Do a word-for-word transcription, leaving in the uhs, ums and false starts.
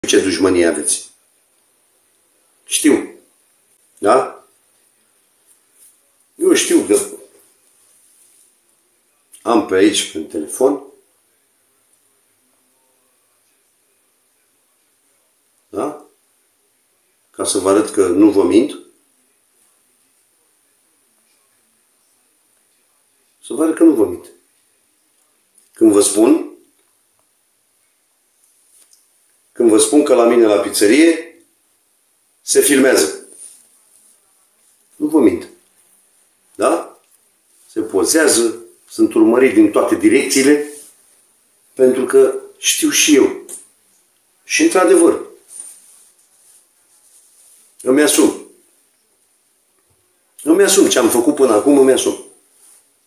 ce dușmănie aveți. Știu. Da? Eu știu că am pe aici, pe telefon, da? Ca să vă arăt că nu vă mint. Să vă arăt că nu vă mint. Când vă spun, când vă spun că la mine la pizzerie se filmează. Nu vă mint. Da? Se pozează, sunt urmărit din toate direcțiile, pentru că știu și eu. Și într-adevăr, îmi asum. Îmi asum ce am făcut până acum, îmi asum.